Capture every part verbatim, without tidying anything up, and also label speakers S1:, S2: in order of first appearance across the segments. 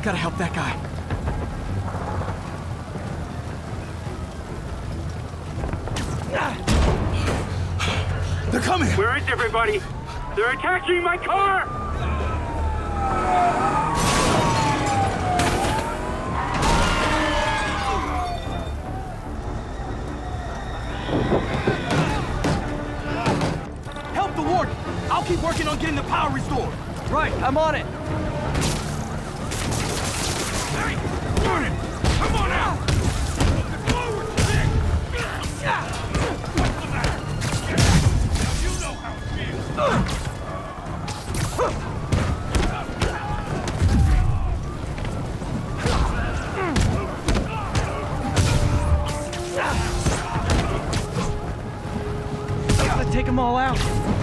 S1: gotta help that guy. They're coming!
S2: Where is everybody? They're attacking my car!
S1: Help the warden! I'll keep working on getting the power restored. Right, I'm on it.
S2: Hey, warden! Come on out! Forward, Nick! What's the matter? You know how it feels.
S1: Gotta take them all out.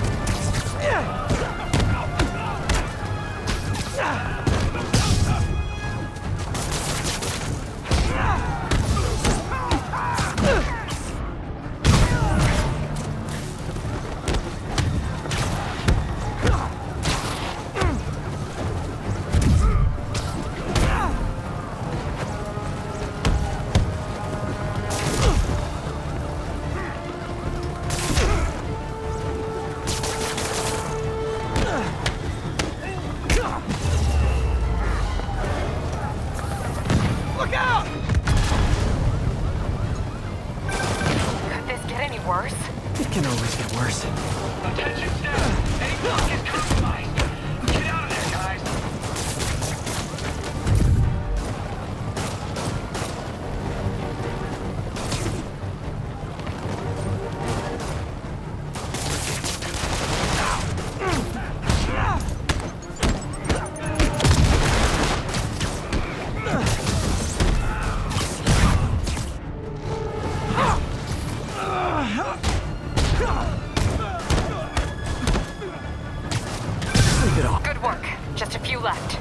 S1: It can always get worse.
S2: Attention staff! Any block is compromised! Get out of there, guys!
S3: Good work. Just a few left.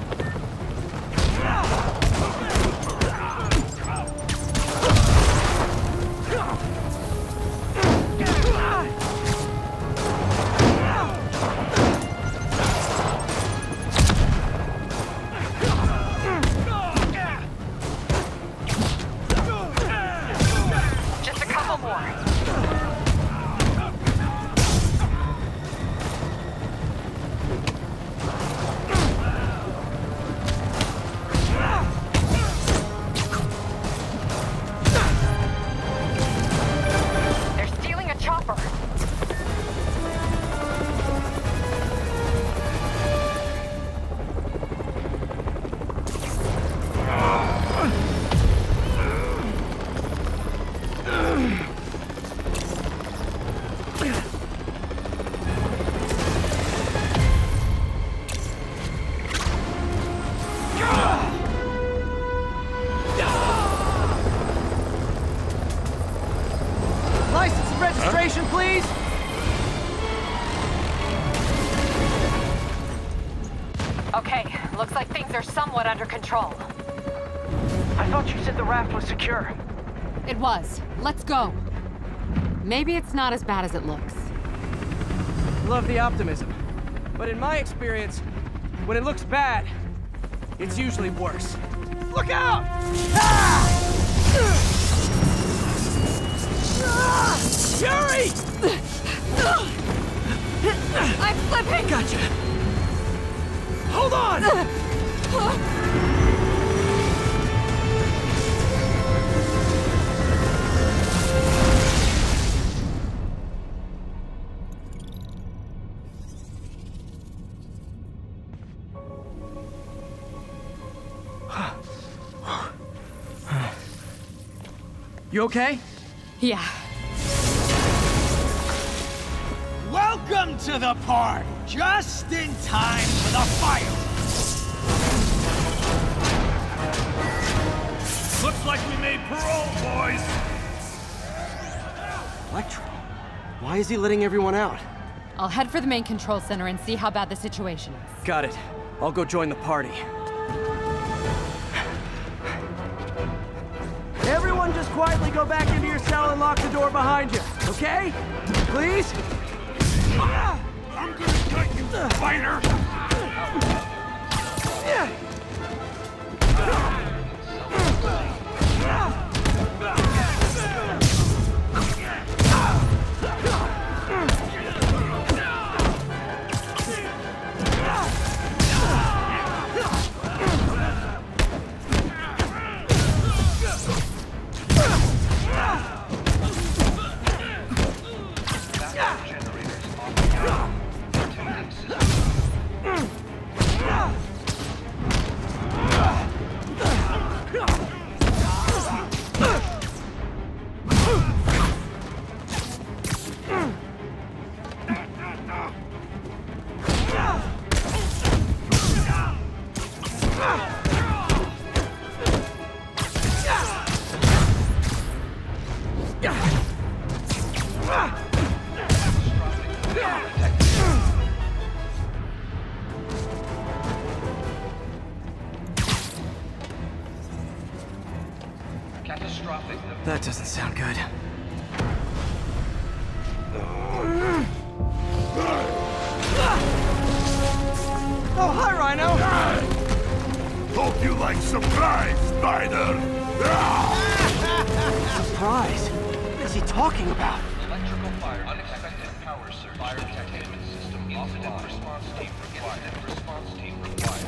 S3: Just a couple more.
S1: License and registration, please!
S3: Okay, looks like things are somewhat under control.
S1: I thought you said the raft was secure.
S4: It was. Let's go. Maybe it's not as bad as it looks.
S1: Love the optimism. But in my experience, when it looks bad, it's usually worse. Look out! Ah! Ah! Yuri!
S4: I'm slipping!
S1: Gotcha. Hold on! You okay?
S4: Yeah.
S5: Welcome to the party! Just in time for the fire!
S2: Looks like we made parole, boys!
S1: Electro? Why is he letting everyone out?
S4: I'll head for the main control center and see how bad the situation is.
S1: Got it. I'll go join the party. Everyone just quietly go back into your cell and lock the door behind you, okay? Please?
S2: I'm gonna cut you, fighter! Catastrophic.
S1: That doesn't sound good. Oh, hi, Rhino!
S6: Hope you like surprise, Spider!
S1: Surprise? What is he talking about?
S2: Electrical fire. Unexpected power surge. Fire containment system. Incident response team required. Incident response team required.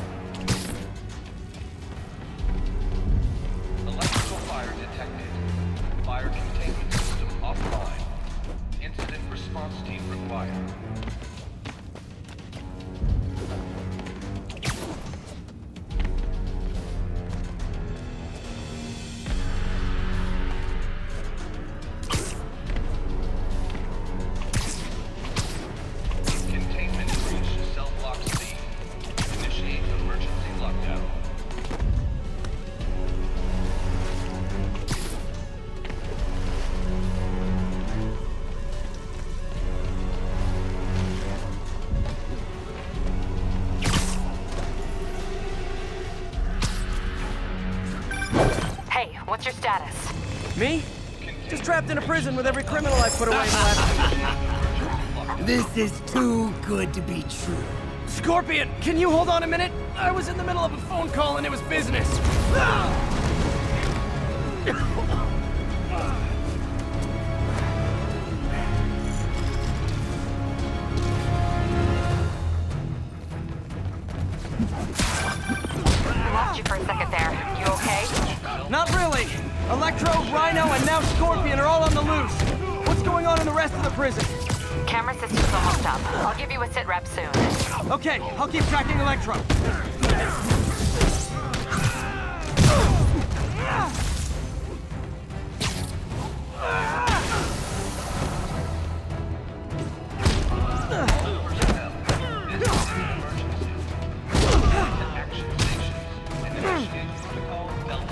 S2: Electrical fire detected. Fire containment system offline. Incident response team required. Containment breach. Cell block C. Initiate emergency lockdown.
S3: Hey, what's your status?
S1: Me? Just trapped in a prison with every criminal I put away in the last...
S5: This is too good to be true.
S1: Scorpion, can you hold on a minute? I was in the middle of a phone call and it was business.
S3: I lost you for a second there. You okay?
S1: Not really. Electro, Rhino, and now Scorpion are all on the loose. What's going on in the rest of the prison?
S3: Camera system's almost up. I'll give you a sit rep soon.
S1: Okay, I'll keep tracking Electro.
S2: Action stations. Initiate protocol Delta.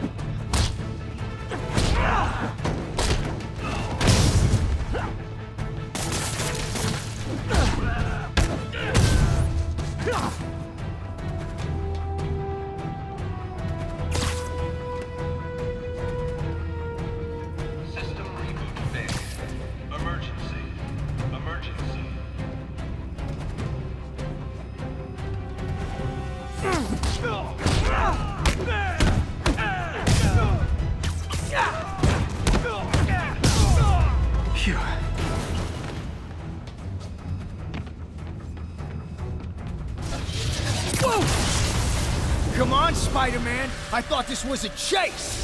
S2: System reboot failed. Emergency. Emergency.
S1: Phew.
S5: Whoa! Come on, Spider-Man. I thought this was a chase.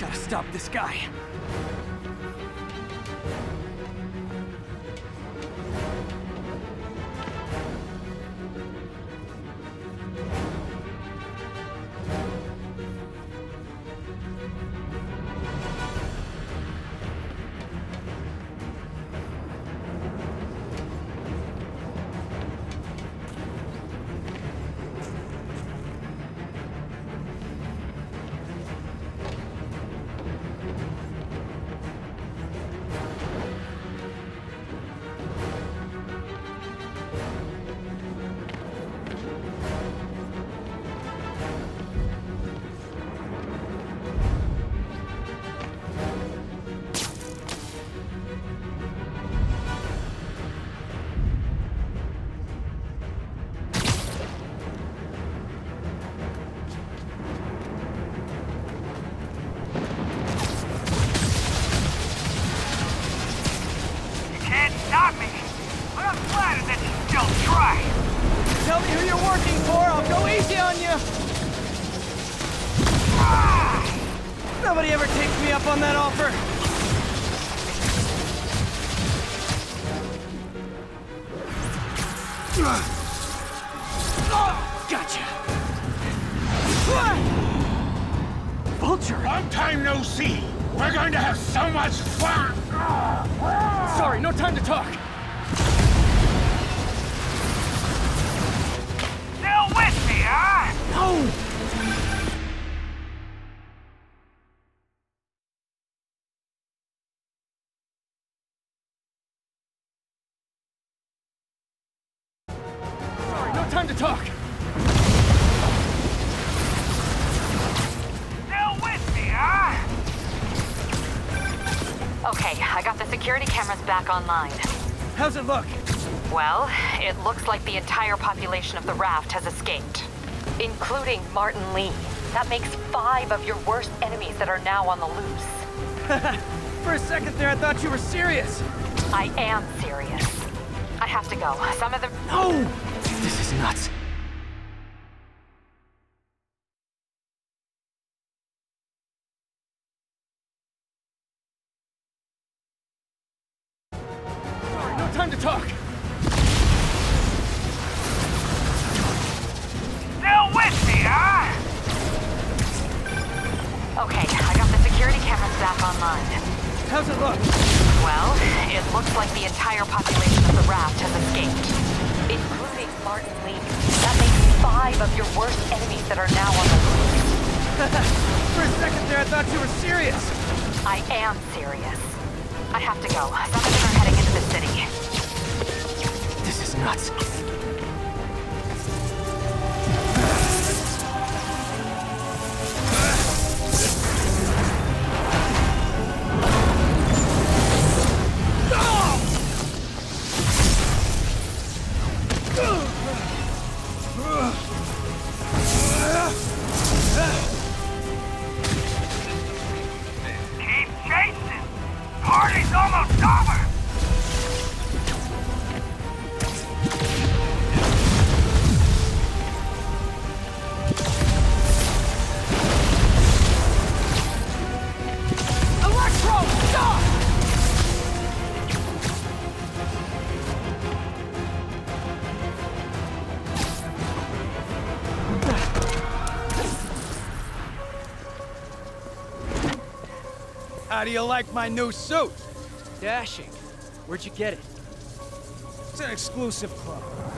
S1: Gotta stop this guy. Tell me who you're working for, I'll go easy on you! Nobody ever takes me up on that offer! Oh, gotcha! Vulture!
S6: Long time no see! We're going to have so much fun!
S1: Sorry, no time to talk!
S5: Still with me, huh?
S1: No! Sorry, no time to talk!
S5: Still with me, huh?
S3: Okay, I got the security cameras back online.
S1: How's it look?
S3: Well, it looks like the entire population of the raft has escaped, including Martin Lee. That makes five of your worst enemies that are now on the loose.
S1: For a second there, I thought you were serious.
S3: I am serious. I have to go. Some of them...
S1: No! This is nuts. Sorry, no time to talk.
S5: Still with me, huh?
S3: Okay, I got the security cameras back online.
S1: How's it look?
S3: Well, it looks like the entire population of the raft has escaped, including Martin Lee. That makes five of your worst enemies that are now on the loose.
S1: For a second there, I thought you were serious.
S3: I am serious. I have to go. Some of them are heading into the city.
S1: This is nuts.
S5: Keep chasing! Party's almost over!
S1: Electro, stop!
S5: How do you like my new suit?
S1: Dashing. Where'd you get it?
S5: It's an exclusive club.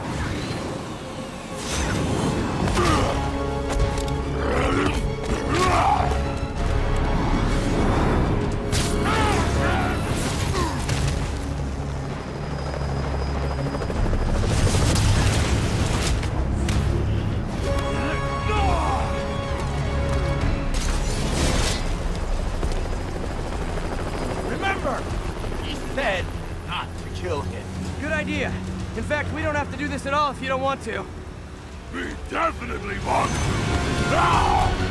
S5: Remember, he said not to kill him.
S1: Good idea. In fact, we don't have to do this at all if you don't want to.
S6: We definitely want to! Ah!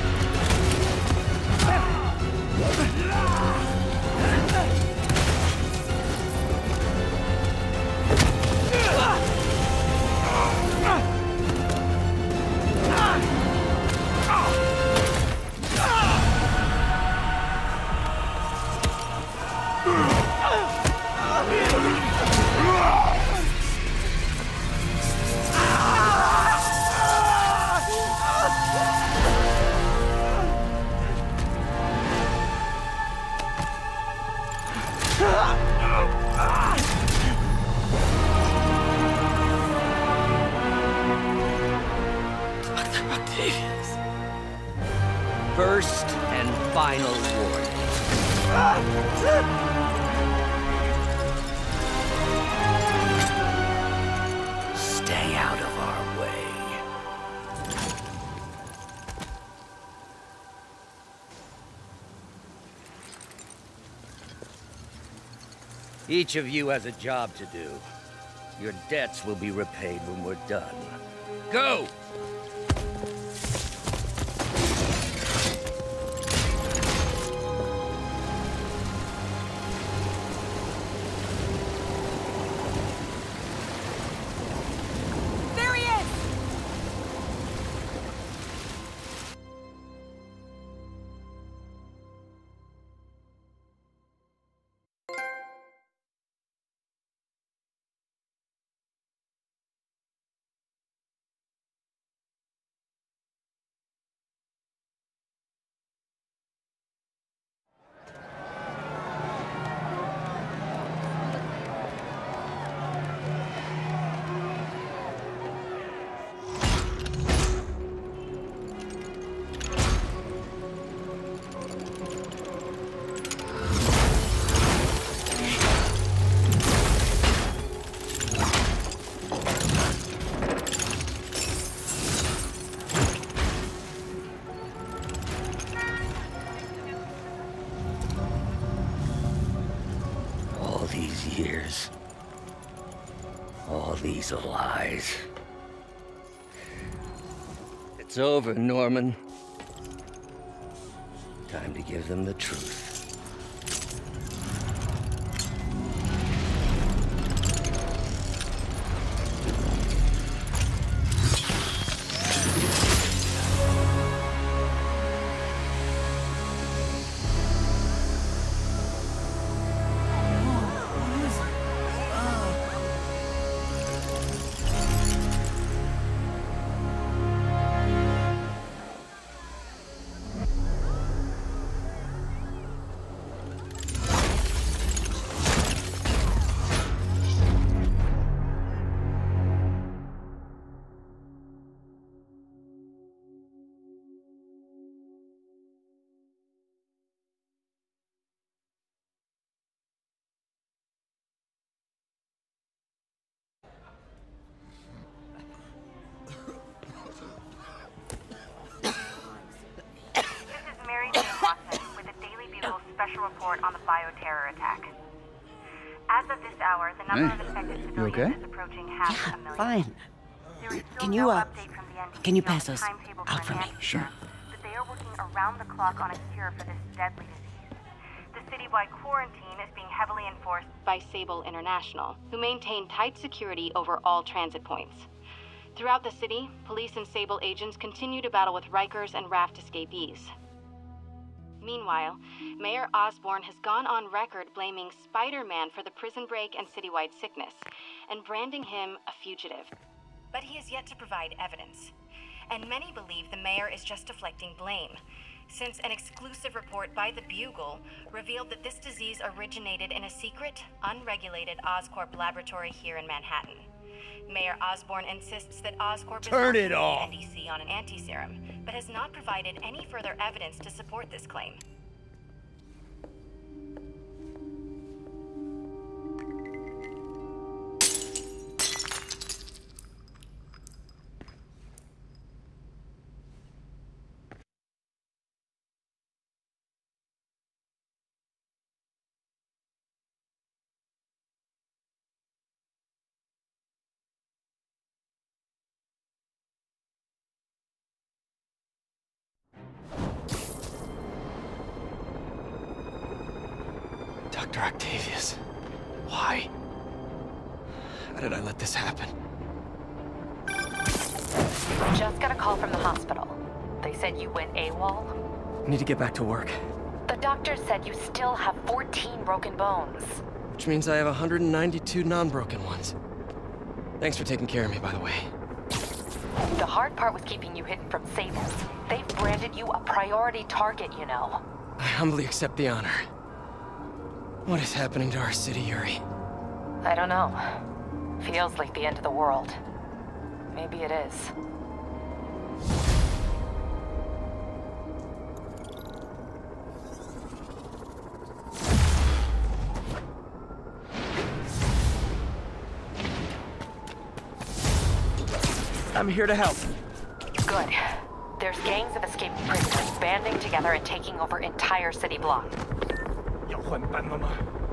S7: First and final warning. Stay out of our way. Each of you has a job to do. Your debts will be repaid when we're done. Go!
S3: There he is!
S7: Years. All these lies. It's over, Norman. Time to give them the truth.
S8: Special report on the bioterror attack. As of this hour, the number
S9: Hey,
S8: of affected
S9: you
S8: civilians
S9: okay?
S8: is approaching half
S10: Yeah,
S8: a million.
S10: fine.
S8: There is still
S10: Can
S8: no
S10: you, uh,
S8: update from the N D C
S10: can you
S8: on
S10: pass
S8: the
S10: those
S8: timetable
S10: out for me?
S8: enhanced
S9: Sure.
S8: cure, but they are working around the clock on a cure for this deadly disease. The citywide quarantine is being heavily enforced by Sable International, who maintain tight security over all transit points. Throughout the city, police and Sable agents continue to battle with Rikers and Raft escapees. Meanwhile, Mayor Osborn has gone on record blaming Spider-Man for the prison break and citywide sickness, and branding him a fugitive. But he has yet to provide evidence. And many believe the mayor is just deflecting blame, since an exclusive report by the Bugle revealed that this disease originated in a secret, unregulated Oscorp laboratory here in Manhattan. Mayor Osborn insists that Oscorp
S7: Turn
S8: is
S7: it off.
S8: N D C on an anti-serum, but has not provided any further evidence to support this claim.
S1: Doctor Octavius. Why? How did I let this happen?
S3: Just got a call from the hospital. They said you went AWOL.
S1: I need to get back to work.
S3: The doctor said you still have fourteen broken bones.
S1: Which means I have one hundred ninety-two non-broken ones. Thanks for taking care of me, by the way.
S3: The hard part was keeping you hidden from Sables. They've branded you a priority target, you know.
S1: I humbly accept the honor. What is happening to our city, Yuri?
S3: I don't know. Feels like the end of the world. Maybe it is.
S1: I'm here to help.
S3: Good. There's gangs of escaped prisoners banding together and taking over entire city block.
S1: 要换班了吗？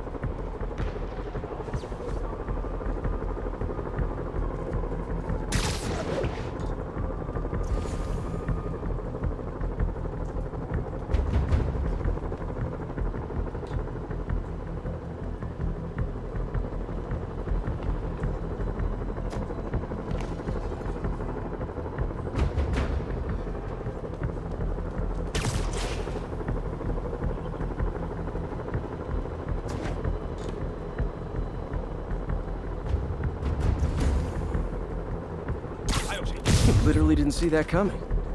S1: Literally didn't see that coming.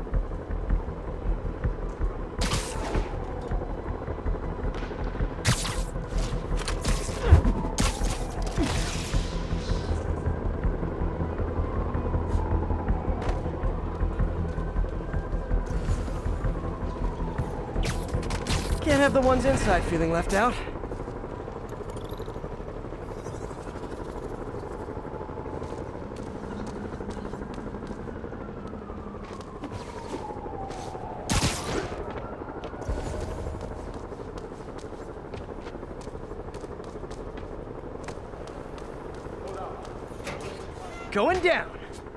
S1: Can't have the ones inside feeling left out. Going down.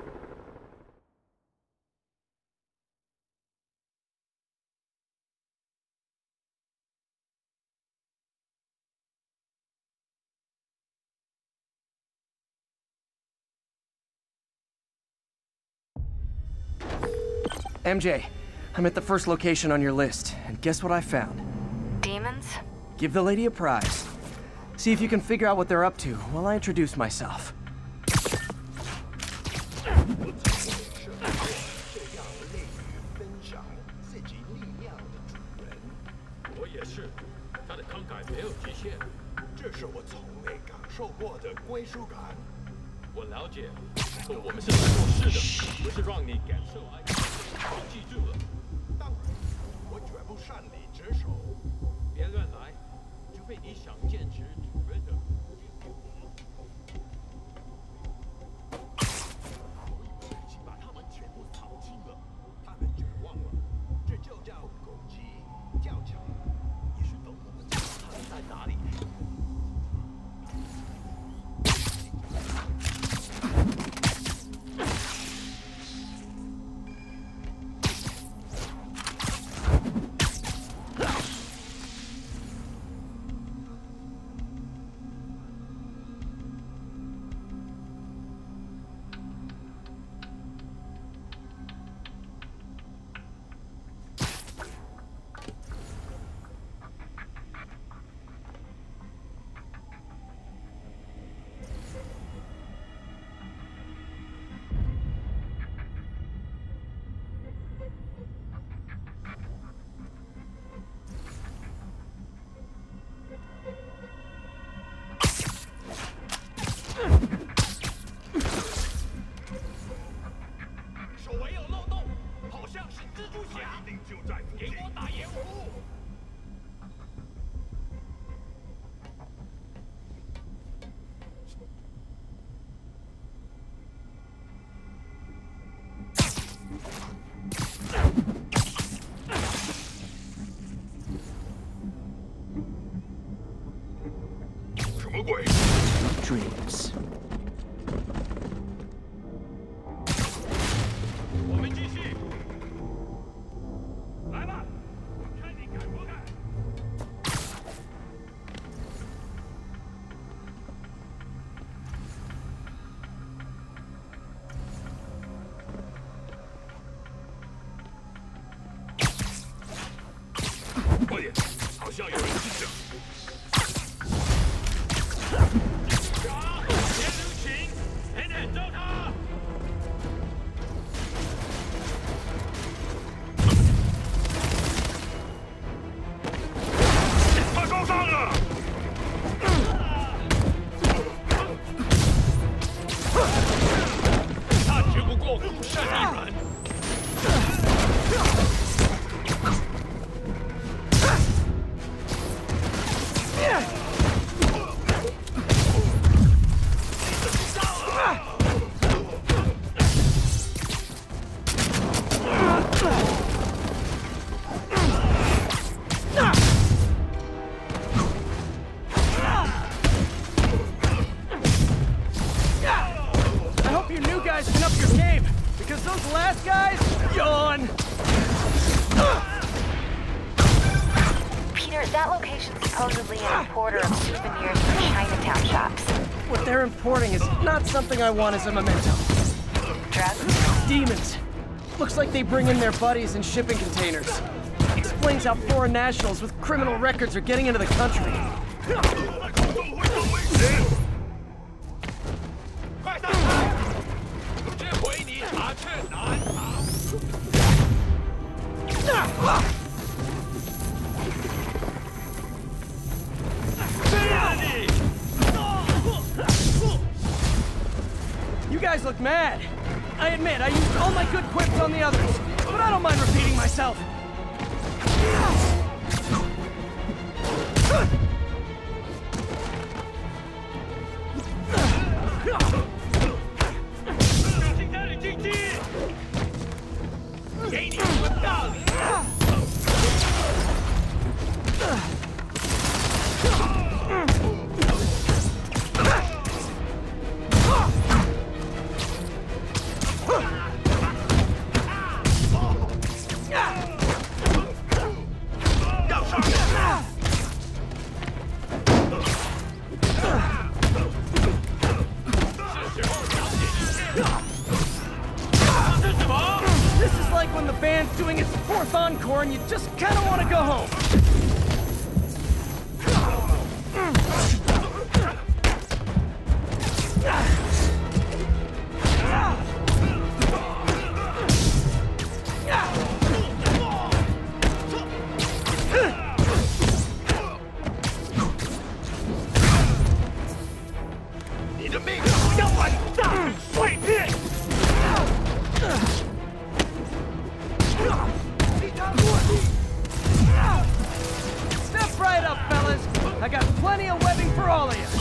S1: M J, I'm at the first location on your list, and guess what I found?
S8: Demons?
S1: Give the lady a prize. See if you can figure out what they're up to while I introduce myself.
S9: 我了解，我们是来做事的，不是让你感受哀伤。记住了。当然，我绝不擅离职守。别乱来，除非你想坚持主人的。我以为已经把他们全部扫清了，他们绝望了。这就叫狗急跳墙。也许等我们知道他们在哪里。
S1: Dreams.
S9: 我们继续，来吧，看你敢不敢！快点，好像有人进着。
S1: Got
S8: Sir, that location's supposedly an importer of souvenirs from Chinatown shops.
S1: What they're importing is not something I want as a memento.
S8: Drugs?
S1: Demons. Looks like they bring in their buddies in shipping containers. Explains how foreign nationals with criminal records are getting into the country. You guys look mad. I admit, I used all my good quips on the others, but I don't mind repeating myself. This is like when the band's doing its fourth encore and you just kind of want to go home. Step right up, fellas. I got plenty of webbing for all of you.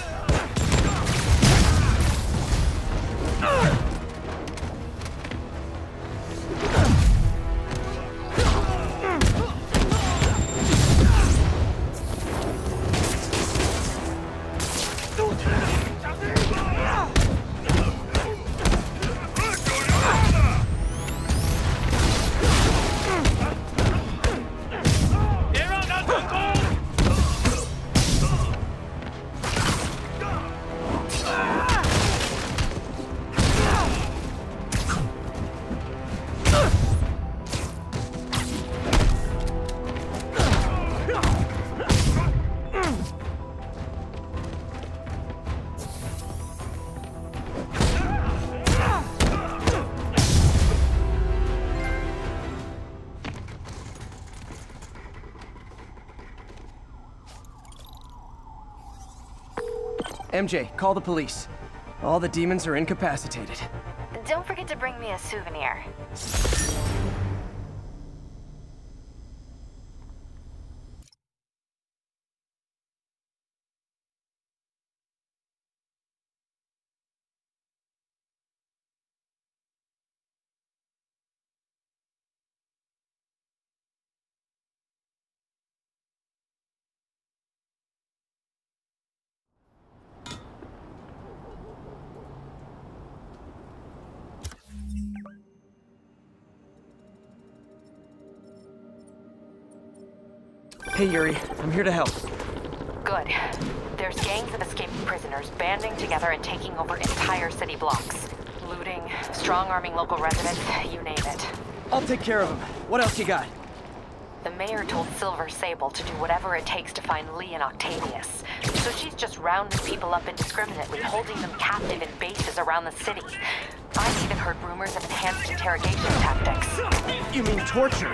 S1: M J, call the police. All the demons are incapacitated.
S8: Don't forget to bring me a souvenir.
S1: Hey, Yuri. I'm here to help.
S3: Good. There's gangs of escaped prisoners banding together and taking over entire city blocks. Looting, strong-arming local residents, you name it.
S1: I'll take care of them. What else you got?
S3: The mayor told Silver Sable to do whatever it takes to find Lee and Octavius. So she's just rounding people up indiscriminately, holding them captive in bases around the city. I've even heard rumors of enhanced interrogation tactics.
S1: You mean torture?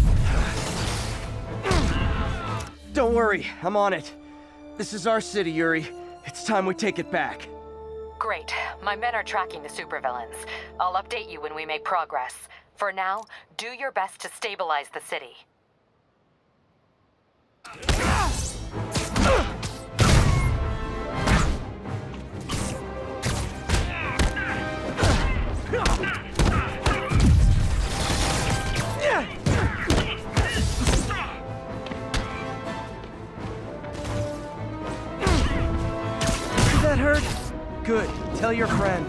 S1: Don't worry, I'm on it. This is our city, Yuri. It's time we take it back.
S3: Great. My men are tracking the supervillains. I'll update you when we make progress. For now, do your best to stabilize the city.
S1: That hurt? Good. Tell your friends.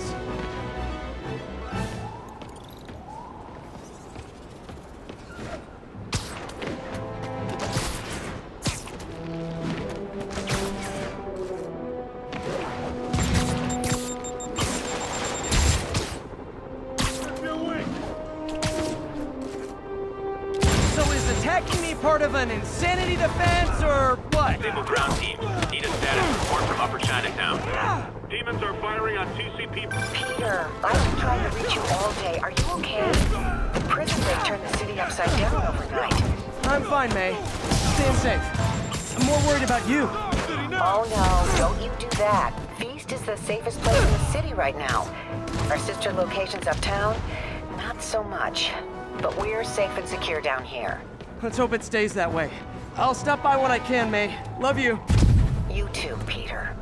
S1: an insanity defense, or what?
S9: Sable ground team. Need a status report from Upper Chinatown. Demons are firing on T C P.
S3: Peter, I've been trying to reach you all day. Are you okay? The prison break turned the city upside down overnight.
S1: I'm fine, May. Staying safe. I'm more worried about you.
S3: Oh no, don't you do that. Feast is the safest place in the city right now. Our sister locations uptown, not so much. But we're safe and secure down here.
S1: Let's hope it stays that way. I'll stop by when I can, May. Love you.
S3: You too, Peter.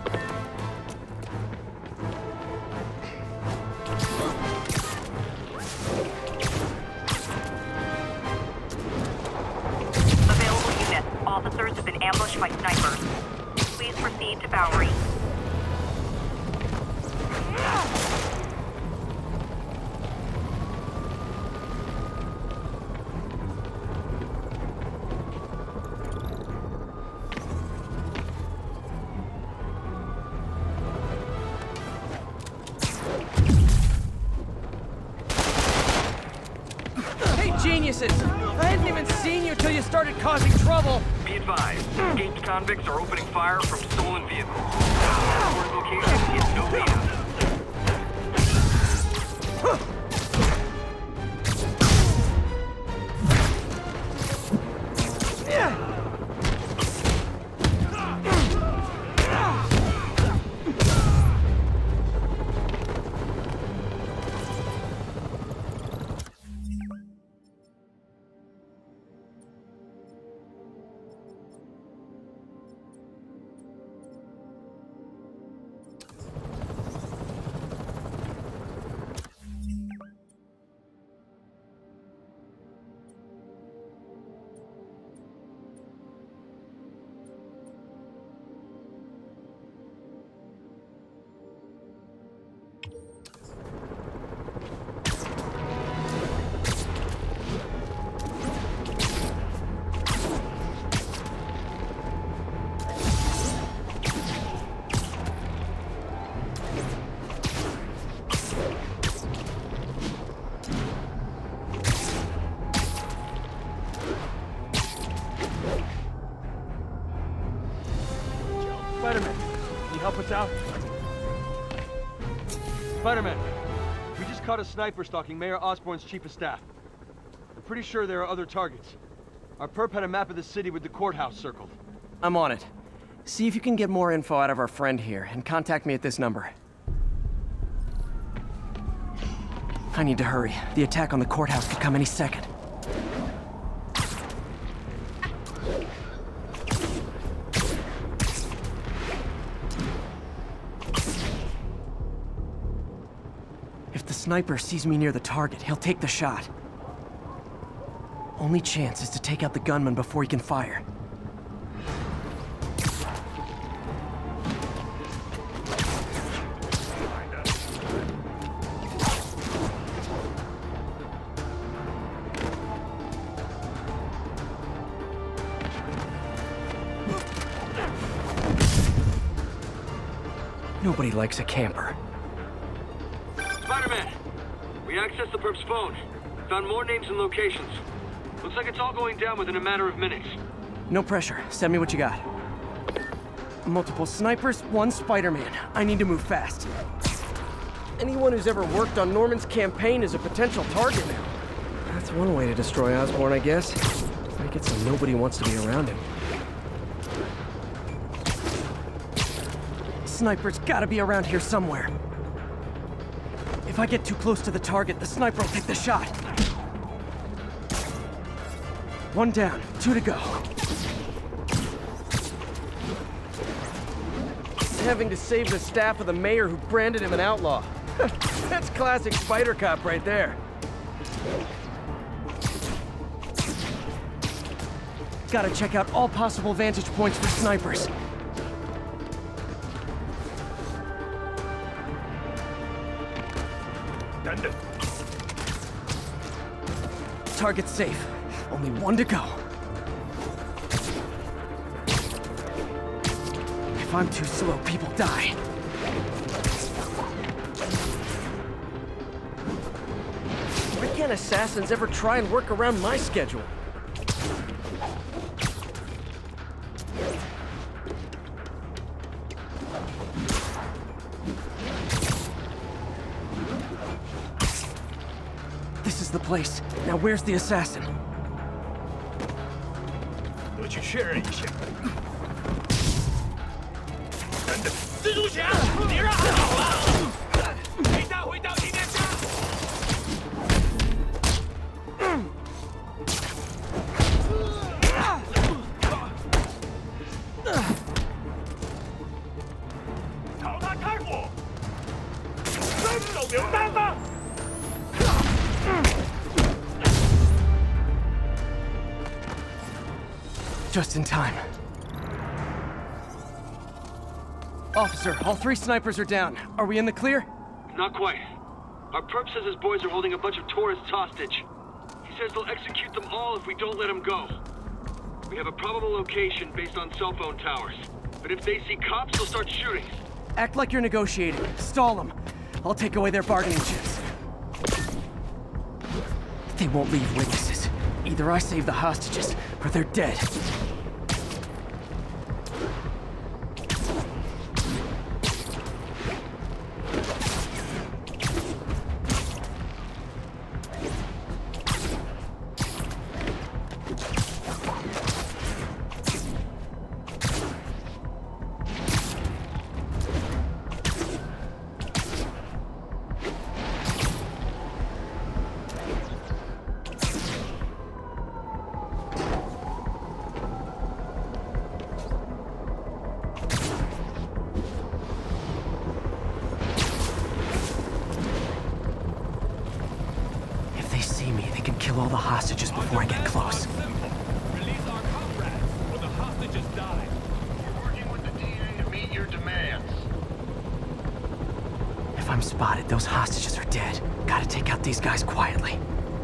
S8: Available units. Officers have been ambushed by snipers. Please proceed to Bowery.
S1: Geniuses! I hadn't even seen you till you started causing trouble!
S10: Be advised, escaped convicts are opening fire from stolen vehicles. Current location is Novita.
S1: Spider-Man, can you help us out?
S11: Spider-Man, we just caught a sniper stalking Mayor Osborn's chief of staff. We're pretty sure there are other targets. Our perp had a map of the city with the courthouse circled.
S1: I'm on it. See if you can get more info out of our friend here, and contact me at this number. I need to hurry. The attack on the courthouse could come any second. If the sniper sees me near the target, he'll take the shot. Only chance is to take out the gunman before he can fire. Nobody likes a camper.
S10: Spider-Man! We accessed the perp's phone. Found more names and locations. Looks like it's all going down within a matter of minutes.
S1: No pressure. Send me what you got. Multiple snipers, one Spider-Man. I need to move fast. Anyone who's ever worked on Norman's campaign is a potential target now. That's one way to destroy Osborn, I guess. Make it so nobody wants to be around him. Sniper's gotta be around here somewhere. If I get too close to the target, the sniper will take the shot. One down, two to go. Having to save the staff of the mayor who branded him an outlaw. That's classic Spider Cop right there. Gotta check out all possible vantage points for snipers. Target's safe. Only one to go. If I'm too slow, people die. Why can't assassins ever try and work around my schedule? place. Now where's the assassin?
S9: 我去确认一下。等等，蜘蛛侠，你让他好了！陪他回到地面上。朝他开火！伸手榴弹吧！
S1: Just in time. Officer, all three snipers are down. Are we in the clear?
S10: Not quite. Our perp says his boys are holding a bunch of tourists hostage. He says they'll execute them all if we don't let them go. We have a probable location based on cell phone towers. But if they see cops, they'll start shooting.
S1: Act like you're negotiating. Stall them. I'll take away their bargaining chips. They won't leave witnesses. Either I save the hostages, or they're dead. Kill all the hostages before I get close.
S9: Release our comrades, or the hostages die.
S2: We're working with the D A to meet your demands.
S1: If I'm spotted, those hostages are dead. Gotta take out these guys quietly.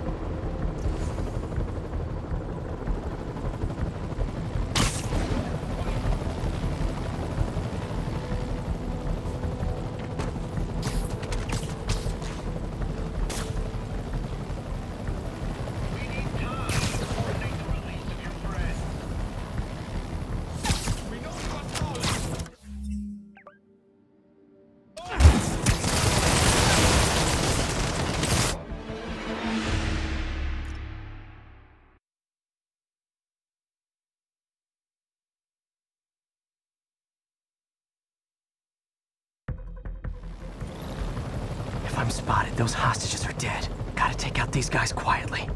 S1: If I'm spotted, those hostages are dead. Gotta take out these guys quietly.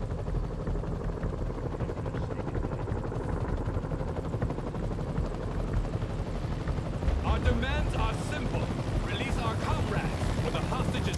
S9: Our demands are simple. Release our comrades, or the hostages...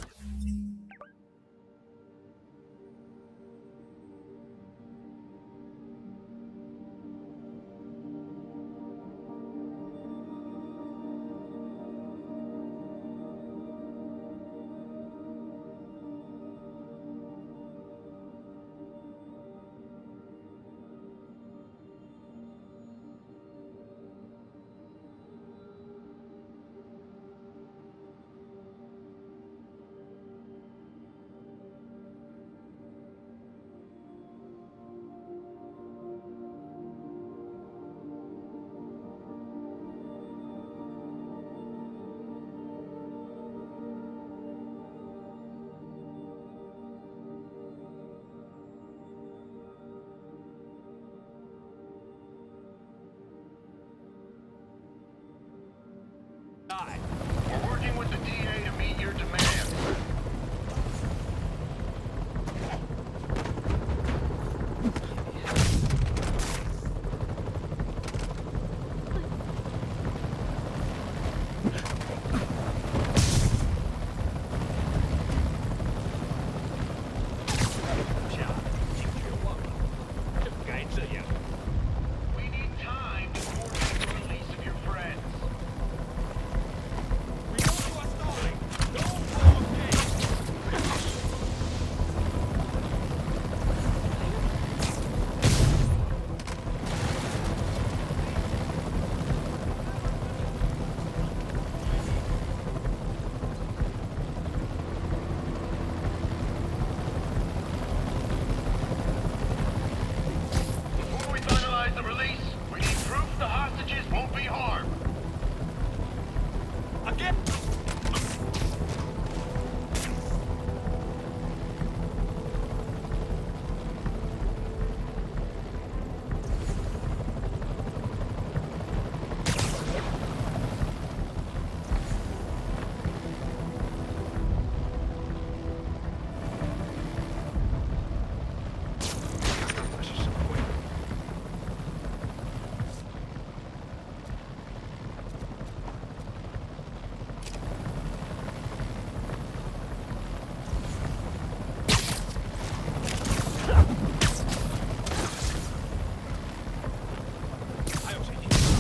S9: Die.
S2: We're working with the D A to meet your demands. We need time to coordinate the release of your friends.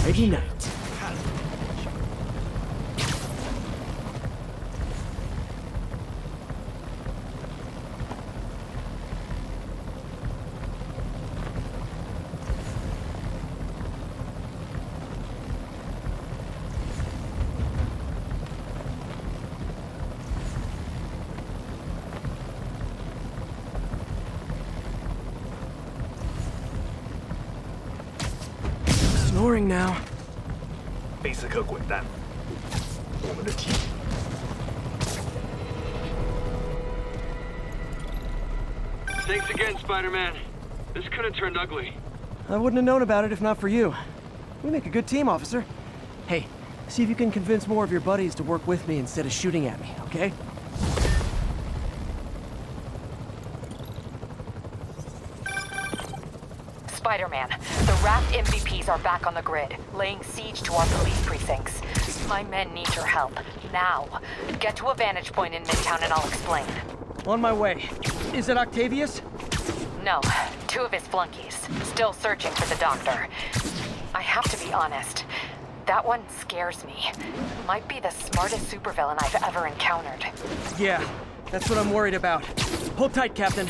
S1: Friday night. Snoring now.
S6: 贝斯克滚蛋！我们的题。
S10: Thanks again, Spider-Man. This could have turned ugly.
S1: I wouldn't have known about it if not for you. We make a good team, officer. Hey, see if you can convince more of your buddies to work with me instead of shooting at me, okay?
S3: Spider-Man, the Raft M V Ps are back on the grid, laying siege to our police precincts. My men need your help, now. Get to a vantage point in Midtown and I'll explain.
S1: On my way. Is it Octavius?
S3: No, two of his flunkies, still searching for the doctor. I have to be honest, that one scares me. Might be the smartest supervillain I've ever encountered.
S1: Yeah, that's what I'm worried about. Hold tight, Captain.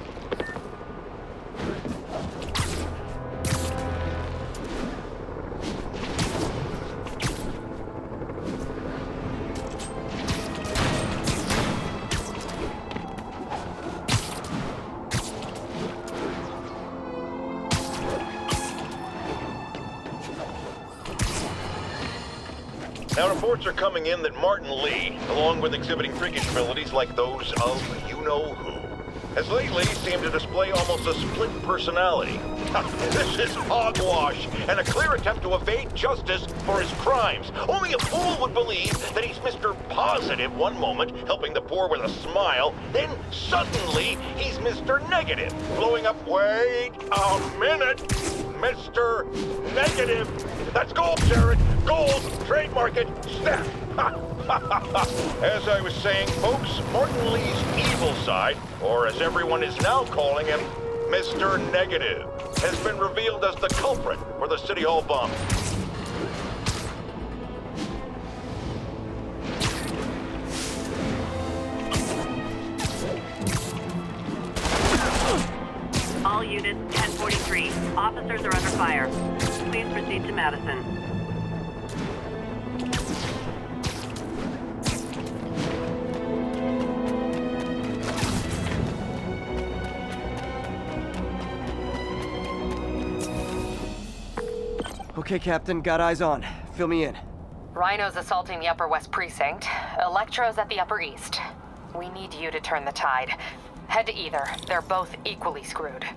S12: Now, reports are coming in that Martin Lee, along with exhibiting freakish abilities like those of you-know-who, has lately seemed to display almost a split personality. This is hogwash, and a clear attempt to evade justice for his crimes. Only a fool would believe that he's Mister Positive one moment, helping the poor with a smile, then suddenly he's Mister Negative, blowing up, wait a minute, Mister Negative. That's gold, Jared. Gold, trademark it, snap. As I was saying, folks, Martin Lee's evil side, or as everyone is now calling him, Mister Negative, has been revealed as the culprit for the City Hall bombing.
S13: All units, ten forty-three. Officers are under fire. Please proceed to Madison.
S1: Okay, Captain, got eyes on. Fill me in.
S3: Rhino's assaulting the Upper West Precinct. Electro's at the Upper East. We need you to turn the tide. Head to either. They're both equally screwed.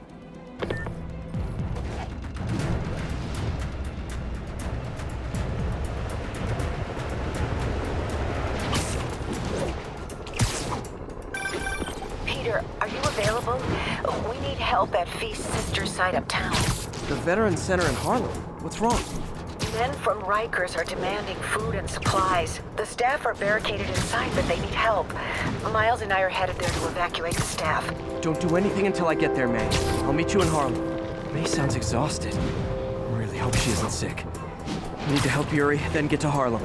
S14: Peter, are you available? We need help at Feast's sister site uptown.
S1: The Veterans Center in Harlem. What's wrong?
S14: Men from Rikers are demanding food and supplies. The staff are barricaded inside, but they need help. Miles and I are headed there to evacuate the staff.
S1: Don't do anything until I get there, May. I'll meet you in Harlem. May sounds exhausted. I really hope she isn't sick. I need to help Yuri, then get to Harlem.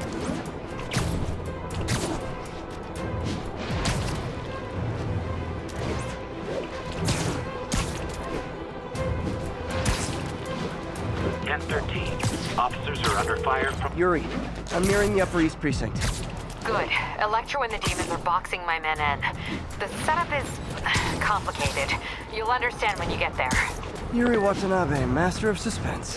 S15: ten thirteen. Officers are under fire from...
S1: Yuri, I'm nearing the Upper East Precinct.
S3: Good. Electro and the demons are boxing my men in. The setup is complicated. You'll understand when you get there.
S1: Yuri Watanabe, master of suspense.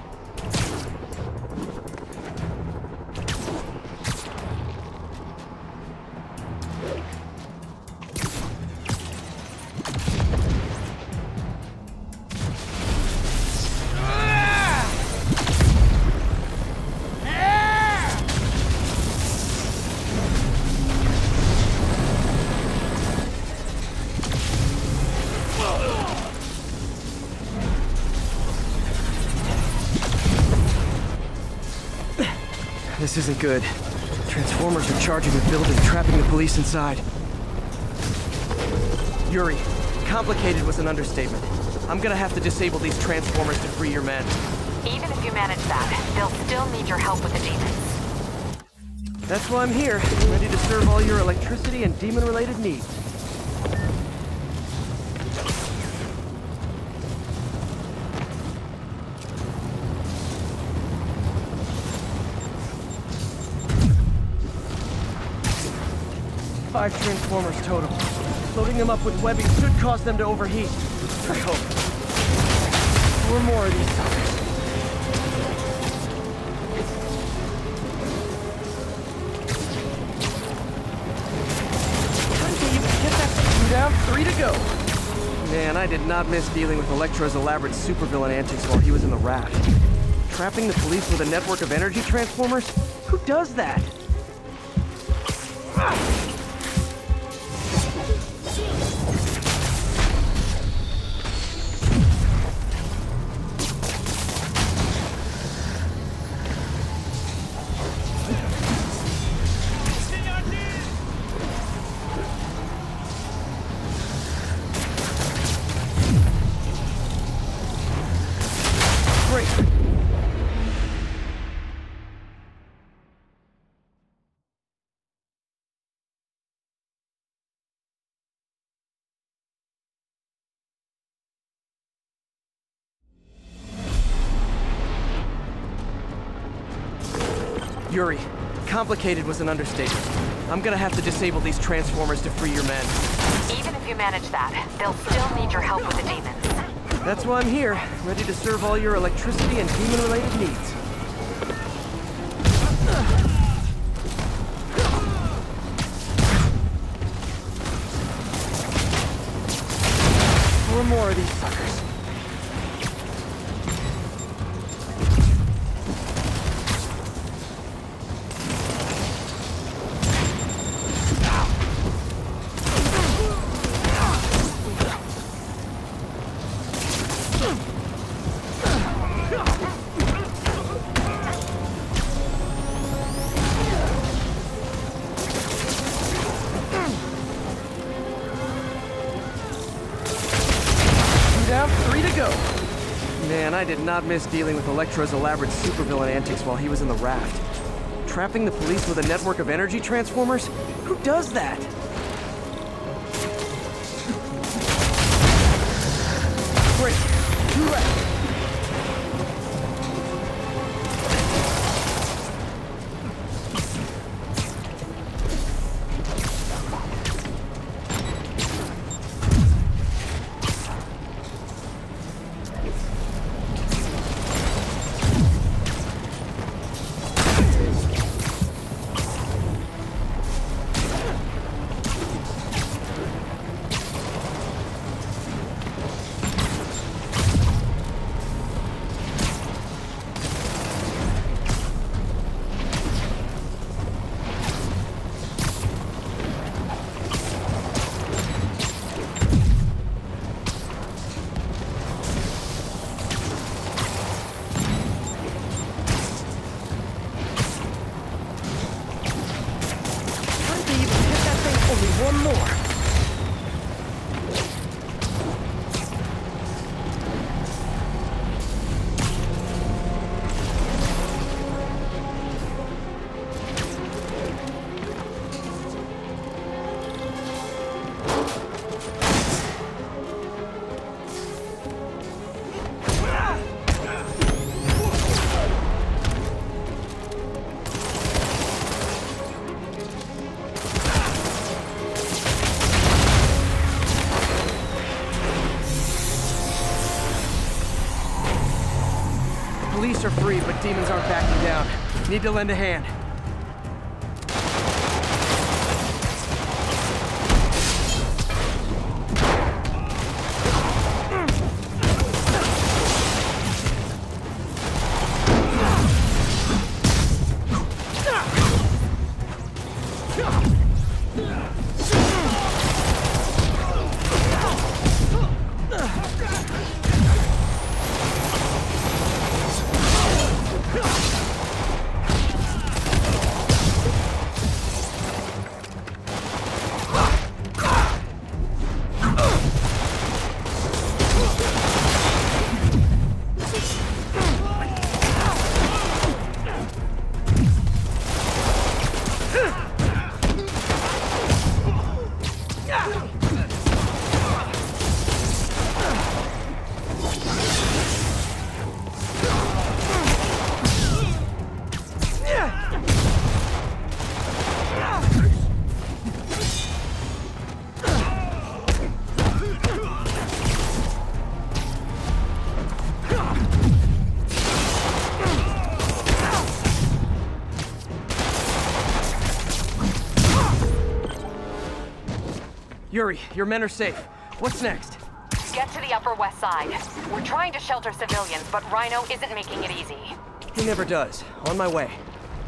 S1: This isn't good. Transformers are charging the building, trapping the police inside. Yuri, complicated was an understatement. I'm gonna have to disable these transformers to free your men.
S3: Even if you manage that, they'll still need your help with the demons.
S1: That's why I'm here, ready to serve all your electricity and demon-related needs. Five transformers total. Loading them up with webbing should cause them to overheat. I hope. Four more of these suckers. Get that two down, three to go. Man, I did not miss dealing with Electro's elaborate supervillain antics while he was in the raft. Trapping the police with a network of energy transformers? Who does that? Yuri, complicated was an understatement. I'm gonna have to disable these transformers to free your men.
S3: Even if you manage that, they'll still need your help with the demons.
S1: That's why I'm here, ready to serve all your electricity and demon-related needs. Four more of these suckers. Man, I did not miss dealing with Electro's elaborate supervillain antics while he was in the raft. Trapping the police with a network of energy transformers? Who does that? Great. Two left. One more. Police are free, but demons aren't backing down. Need to lend a hand. Yuri, your men are safe. What's next?
S3: Get to the Upper West Side. We're trying to shelter civilians, but Rhino isn't making it easy.
S1: He never does. On my way.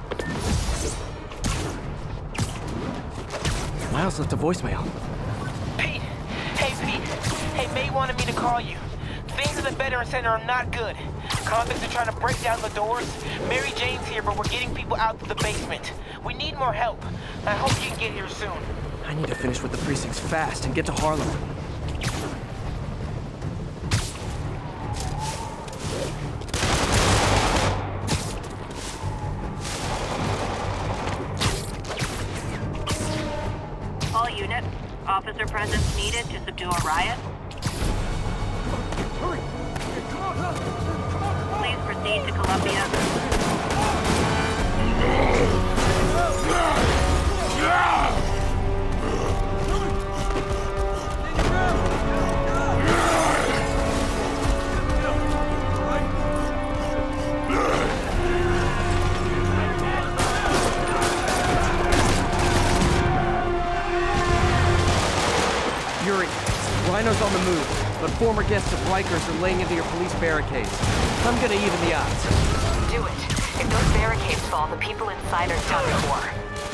S1: Miles left a voicemail.
S16: Pete! Hey, Pete! Hey, May wanted me to call you. Things at the Veteran Center are not good. Convicts are trying to break down the doors. Mary Jane's here, but we're getting people out to the basement. We need more help. I hope you can get here soon.
S1: I need to finish with the precincts fast and get to Harlem.
S13: All units, officer presence needed to subdue a riot.
S5: Hurry! Come on!
S13: Please proceed to Columbia.
S1: Yuri, Rhino's on the move, but former guests of Rikers are laying into your police barricades. I'm gonna even the odds.
S3: Do it. If those barricades fall, the people inside are done for.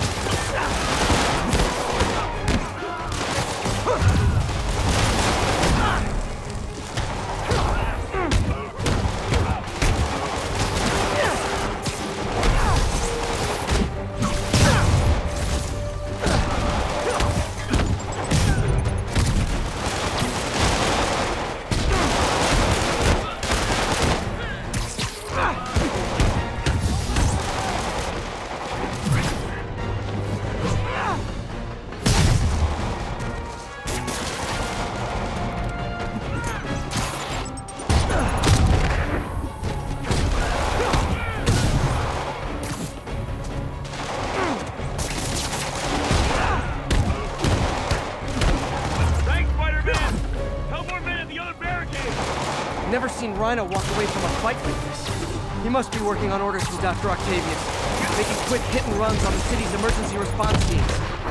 S1: Never seen Rhino walk away from a fight like this. He must be working on orders from Doctor Octavius, making quick hit and runs on the city's emergency response teams.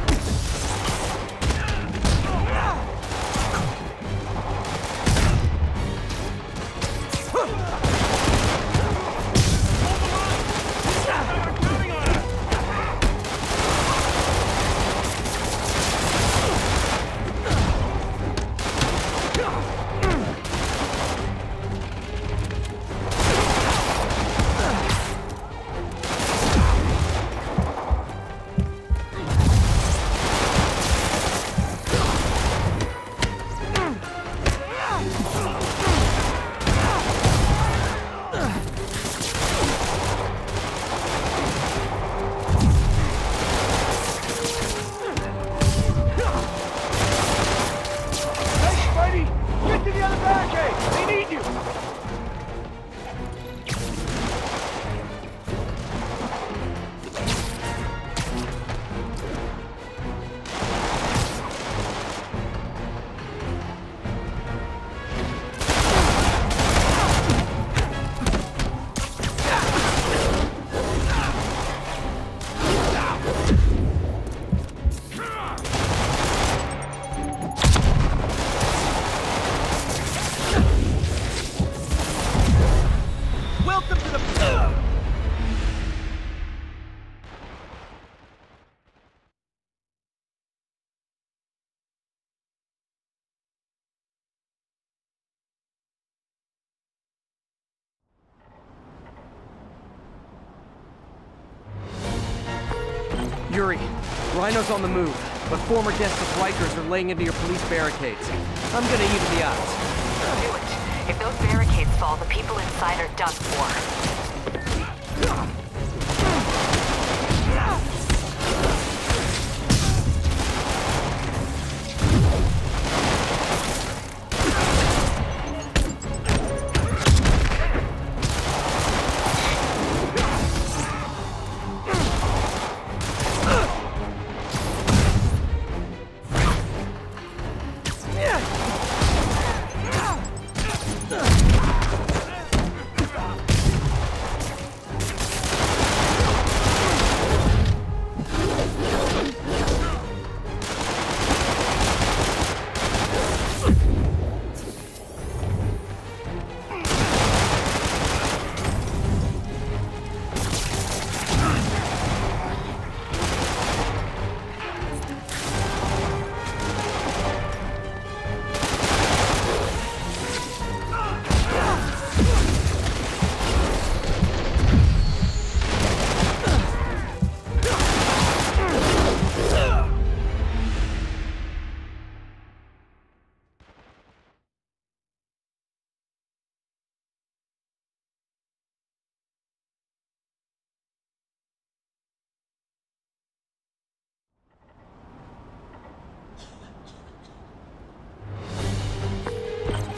S1: Yuri, Rhino's on the move, but former guests of Rikers are laying into your police barricades. I'm gonna even the odds.
S3: Do it. If those barricades fall, the people inside are done for.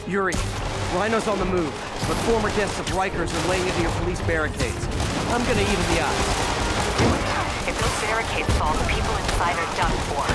S1: Yuri, Rhino's on the move, but former guests of Rikers are laying into your police barricades. I'm gonna even the odds.
S3: If those barricades fall, the people inside are done for.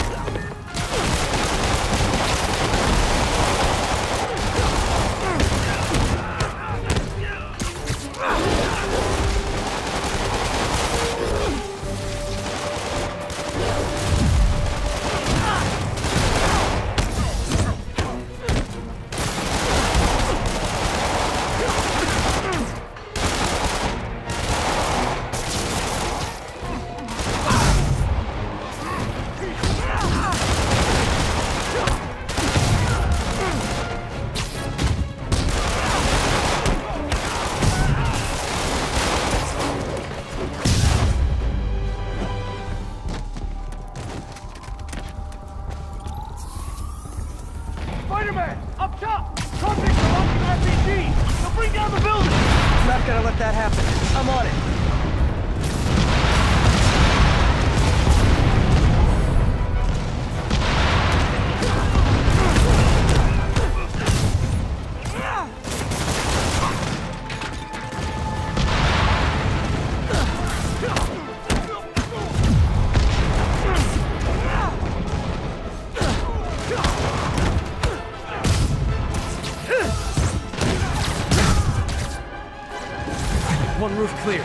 S5: Spider-Man! Up top! Convicts are launching R P Gs! They'll bring down the building!
S1: Not gonna let that happen. I'm on it. One roof clear.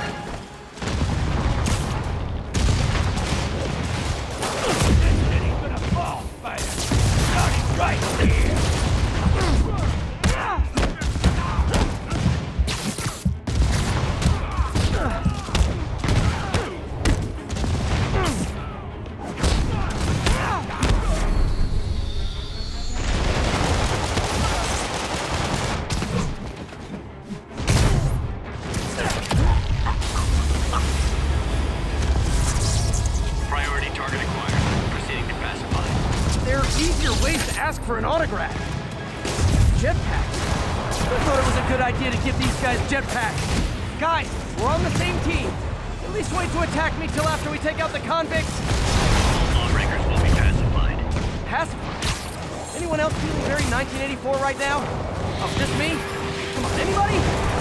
S5: He's gonna fall, Spider! Starting right here!
S1: Ask for an autograph. Jetpacks. I thought it was a good idea to give these guys jetpacks. Guys, we're on the same team. At least wait to attack me till after we take out the convicts.
S15: All Rikers will be pacified.
S1: Pacified? Anyone else feeling very nineteen eighty-four right now? Oh, just me? Come on, anybody?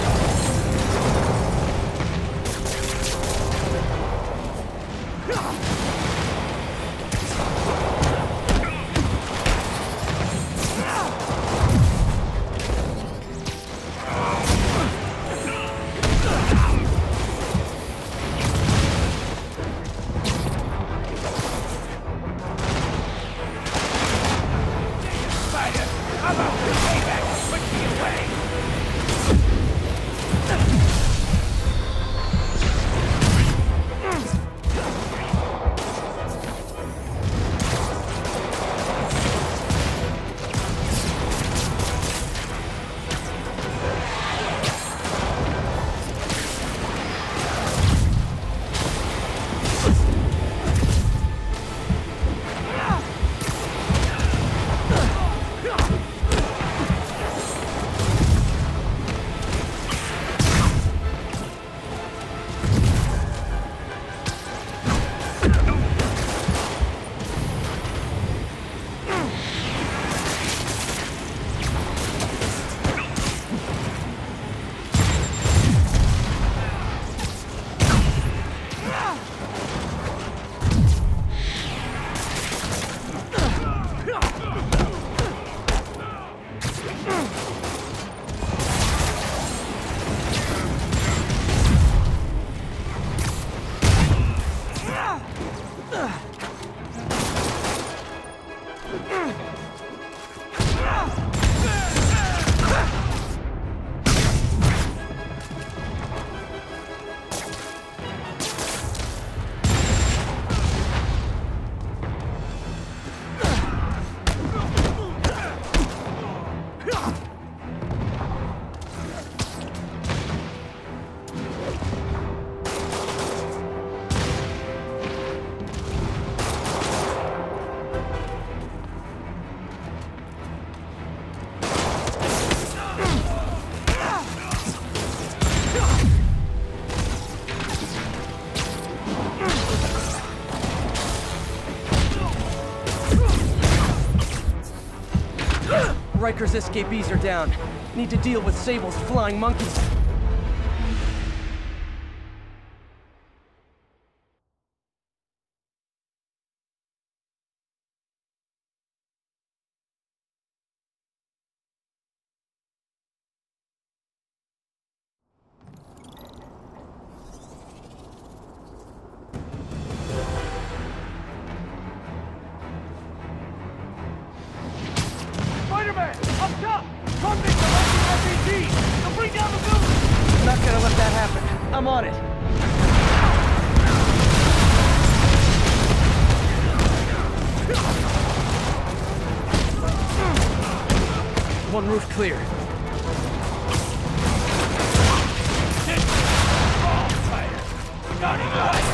S1: Riker's escapees are down. Need to deal with Sable's flying monkeys.
S5: Spider-Man! Up top! Convicts are launching R P Gs! They'll bring down the building!
S1: Not gonna let that happen. I'm on it. One roof clear.
S5: Got it, got it!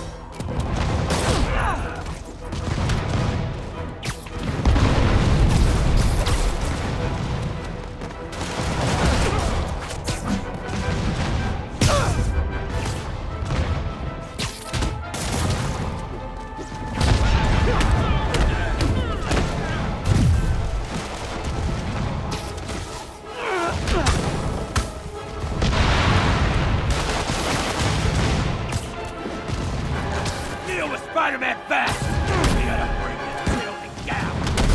S5: Spider-Man fast! We gotta bring this building down!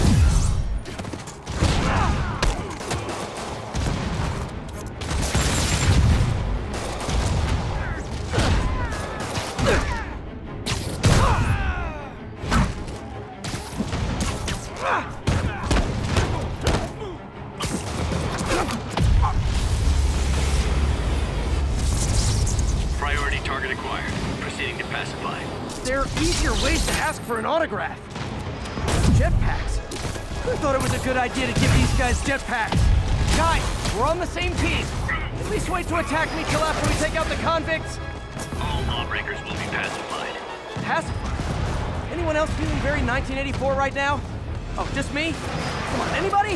S10: Priority target acquired. Proceeding to pacify.
S1: There are easier ways to ask for an autograph. Jetpacks? Who thought it was a good idea to give these guys jetpacks? Guys, we're on the same team. At least wait to attack me till after we take out the convicts.
S10: All lawbreakers will be pacified.
S1: Pacified? Anyone else feeling very nineteen eighty-four right now? Oh, just me? Come on, anybody?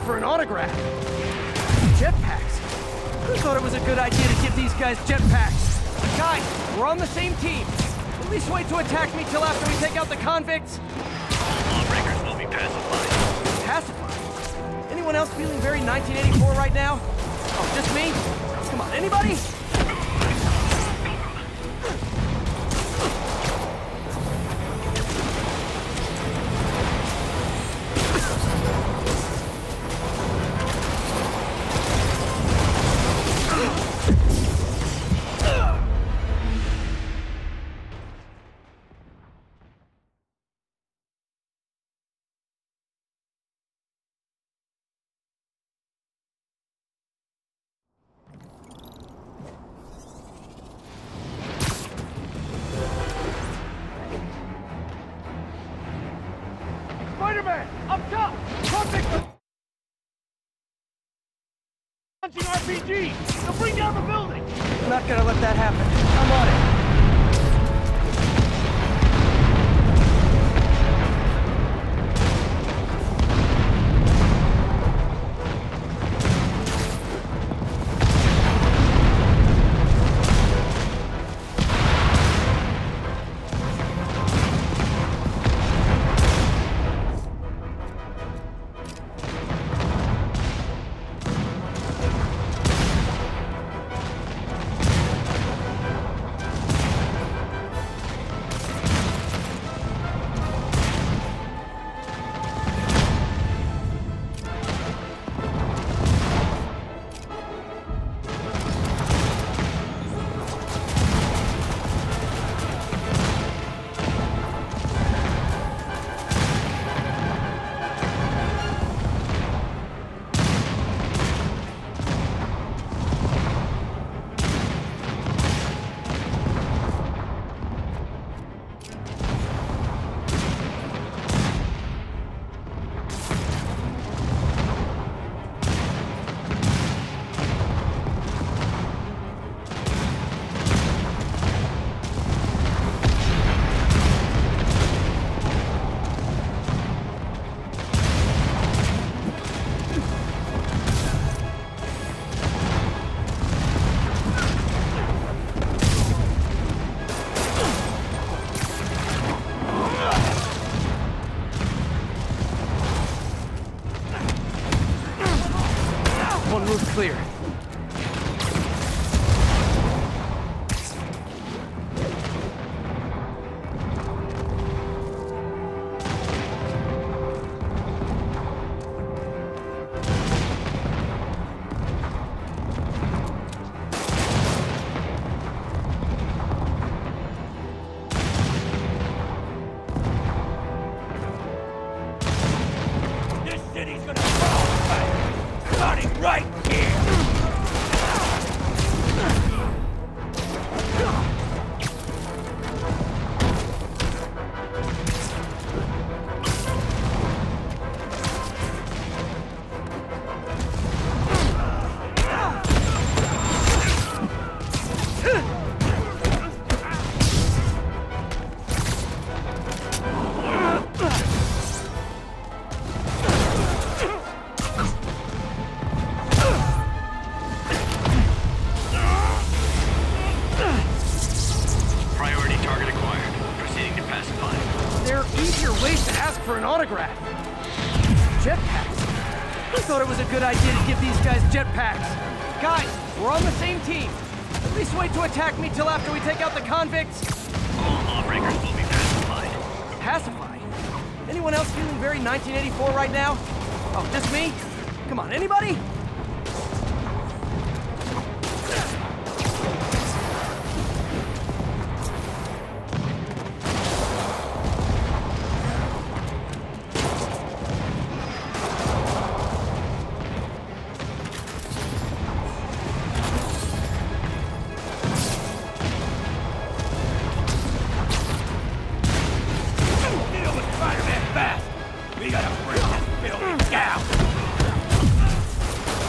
S1: for an autograph. Jetpacks? Who thought it was a good idea to give these guys jetpacks? Guys, we're on the same team. At least wait to attack me till after we take out the convicts.
S15: All lawbreakers will be pacified.
S1: Pacified? Anyone else feeling very nineteen eighty-four right now? Oh, just me? Come on, anybody?
S5: Spider-Man! Up top! Convict! Launching R P G! They'll bring down the building!
S1: I'm not gonna let that happen. I'm on it. Roof clear.
S5: This city's gonna fall! Starting right here!
S1: For an autograph. Jetpacks? Who thought it was a good idea to give these guys jetpacks? Guys, we're on the same team. At least wait to attack me till after we take out the convicts.
S15: All lawbreakers will be pacified.
S1: Pacified? Anyone else feeling very nineteen eighty-four right now? Oh, just me? Come on, anybody?
S5: We gotta break this building down!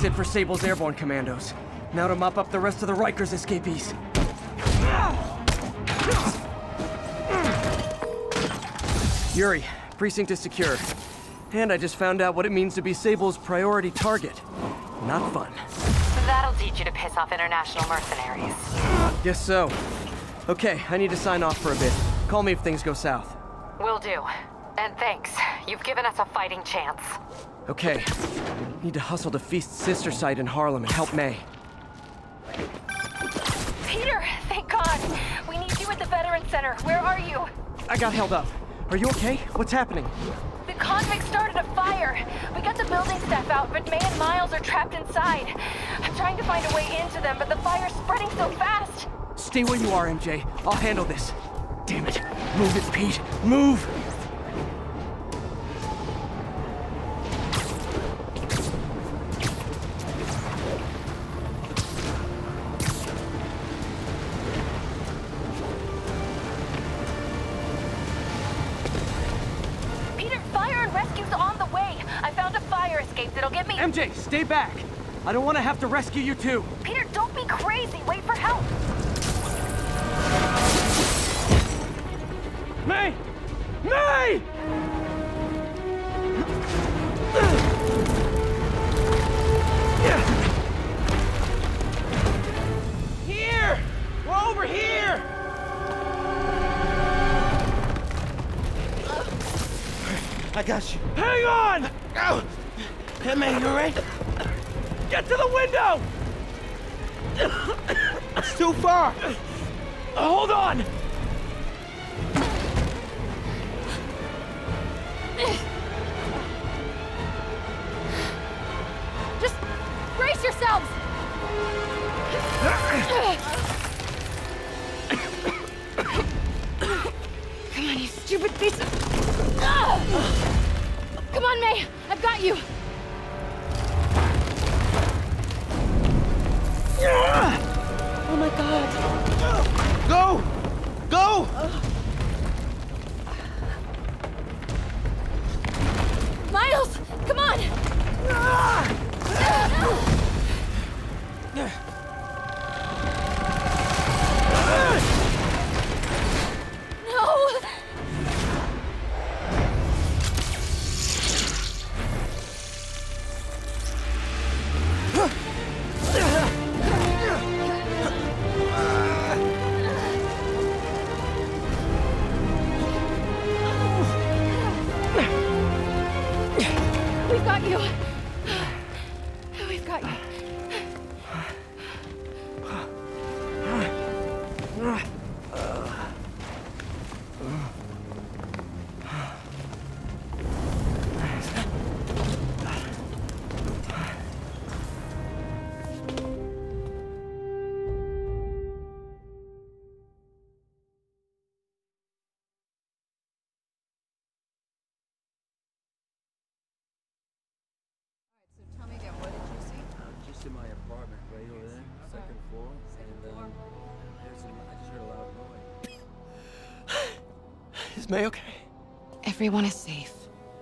S1: it for Sable's airborne commandos. Now to mop up the rest of the Rikers escapees. Yuri, precinct is secure. And I just found out what it means to be Sable's priority target. Not fun.
S3: That'll teach you to piss off international mercenaries.
S1: Guess so. Okay, I need to sign off for a bit. Call me if things go south.
S3: Will do. And thanks. You've given us a fighting chance.
S1: Okay. Need to hustle to Feast's sister site in Harlem and help May.
S8: Peter, thank God. We need you at the Veterans Center. Where are you?
S1: I got held up. Are you okay? What's happening?
S8: The convicts started a fire. We got the building staff out, but May and Miles are trapped inside. I'm trying to find a way into them, but the fire's spreading so fast.
S1: Stay where you are, M J. I'll handle this. Damn it. Move it, Pete. Move!
S8: That'll get me.
S1: M J, stay back. I don't want to have to rescue you too.
S8: Peter, don't be crazy. Wait for help.
S1: May! May!
S16: Here! We're over here! I got you.
S1: Hang on!
S16: Go! Hey, man, you alright?
S1: Get to the window!
S16: It's too far!
S1: Hold on!
S4: Just brace yourselves! Come on, you stupid piece of... Come on, May! I've got you! Oh my God!
S16: Go! Go!
S4: Miles! Come on! No! We've got you. We've got you.
S7: Just in my apartment, right over there, second floor. And um, there's some, I just heard a loud noise.
S1: Is May okay?
S4: Everyone is safe.